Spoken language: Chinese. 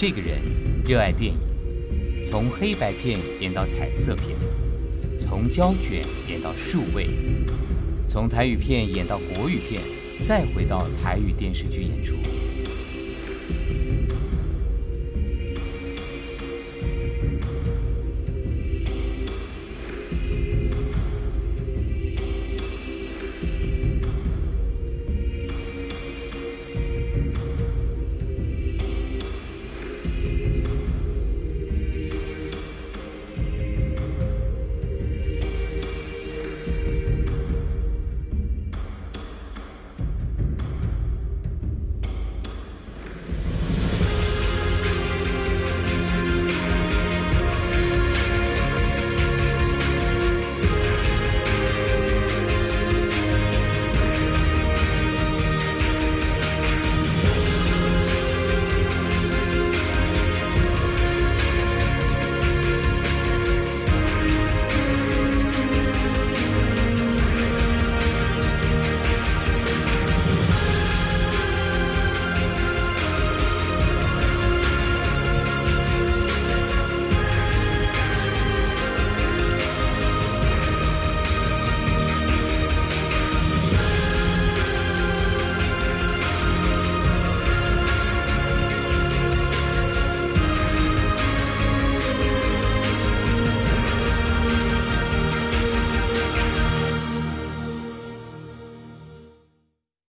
这个人热爱电影，从黑白片演到彩色片，从胶卷演到数位，从台语片演到国语片，再回到台语电视剧演出。